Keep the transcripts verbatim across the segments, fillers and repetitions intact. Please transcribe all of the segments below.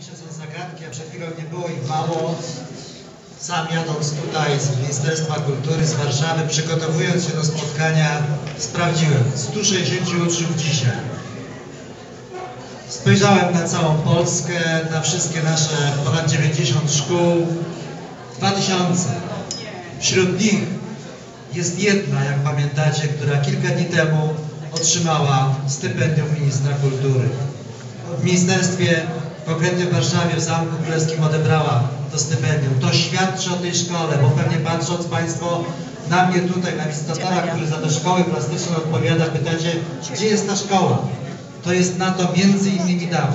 Oczywiście są zagadki, a przed chwilą nie było ich mało. Sam jadąc tutaj z Ministerstwa Kultury z Warszawy, przygotowując się do spotkania, sprawdziłem stu sześćdziesięciu uczniów dzisiaj. Spojrzałem na całą Polskę, na wszystkie nasze ponad dziewięćdziesiąt szkół. dwa tysiące. Wśród nich jest jedna, jak pamiętacie, która kilka dni temu otrzymała stypendium ministra kultury. W ministerstwie, konkretnie w Warszawie, w Zamku Królewskim odebrała to stypendium. To świadczy o tej szkole, bo pewnie patrząc Państwo na mnie tutaj, na listopada, który za te szkoły plastyczne odpowiada, pytacie, gdzie jest ta szkoła? To jest na to między innymi dowód.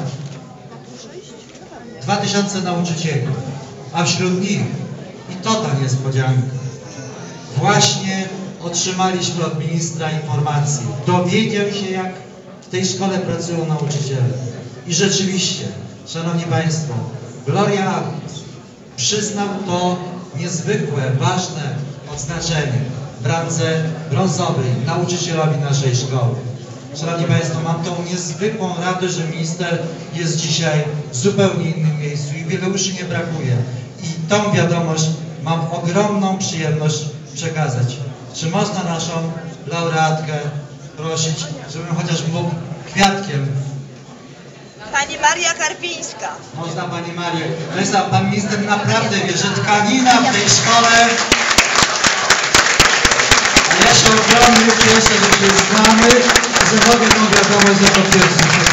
Dwa tysiące nauczycieli, a wśród nich, i to ta niespodzianka, właśnie otrzymaliśmy od ministra informacji. Dowiedział się, jak w tej szkole pracują nauczyciele. I rzeczywiście, Szanowni Państwo, Gloria Albus przyznał to niezwykłe, ważne odznaczenie w randze brązowej nauczycielowi naszej szkoły. Szanowni Państwo, mam tą niezwykłą radość, że minister jest dzisiaj w zupełnie innym miejscu i wiele uszy nie brakuje. I tą wiadomość mam ogromną przyjemność przekazać. Czy można naszą laureatkę prosić, żebym chociaż mógł kwiatkiem? Pani Maria Karpińska. Można Pani Marię. Lesa, Pan minister naprawdę wie, że tkanina w tej szkole. A ja się ogromnie cieszę, że się znamy, że mogę tą wiadomość zapotwierdzić.